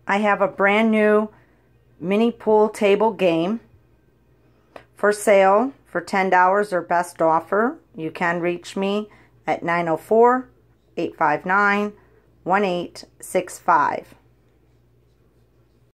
I have a brand new mini pool table game for sale for $10 or best offer. You can reach me at 904-859-1865.